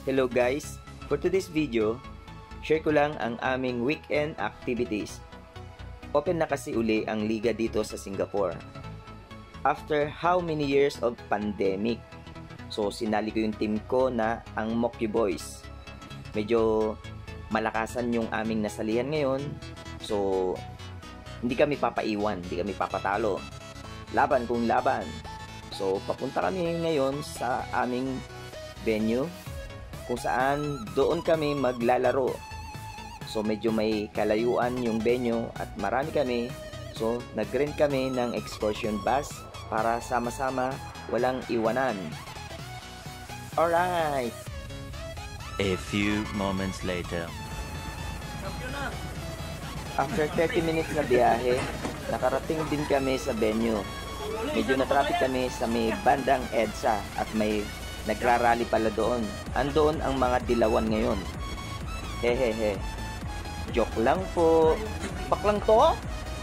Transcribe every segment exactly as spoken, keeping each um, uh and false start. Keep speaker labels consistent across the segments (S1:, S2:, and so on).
S1: Hello guys! For today's video, share ko lang ang aming weekend activities. Open na kasi uli ang liga dito sa Singapore. After how many years of pandemic? So sinali ko yung team ko na ang Mocky Boys. Medyo malakasan yung aming nasalihan ngayon. So hindi kami papaiwan, hindi kami papatalo. Laban kung laban. So papunta kami ngayon sa aming venue kung saan doon kami maglalaro. So medyo may kalayuan yung venue at marami kami. So nag-rent kami ng excursion bus para sama-sama, walang iwanan. Alright!
S2: A few moments later.
S1: After thirty minutes na biyahe, nakarating din kami sa venue. Medyo na-traffic kami sa may bandang EDSA at may nagrarally pala doon. Andoon ang mga dilawan ngayon. Hehehe. Joke lang po. Baklang to?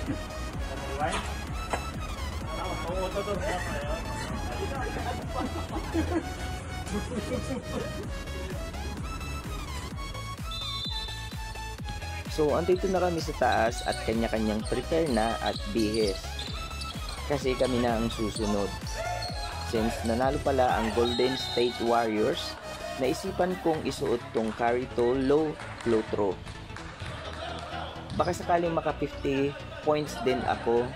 S1: So, andito na kami sa taas at kanya-kanyang prepare na at bihis. Kasi kami na ang susunod. Since nanalo pala ang Golden State Warriors, naisipan kong isuot tong Carito Low Flow Throw. Baka sakaling maka fifty points din ako.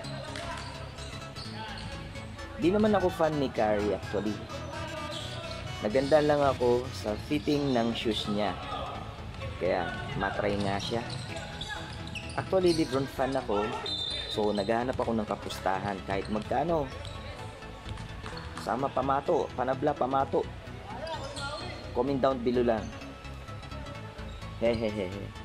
S1: Di naman ako fan ni Curry actually. Naganda lang ako sa fitting ng shoes niya. Kaya matry nga siya. Actually, LeBron fan ako. So naghahanap ako ng kapustahan kahit magkano. Sama pamato, panabla pamato. Comment down below lang. Hehehe.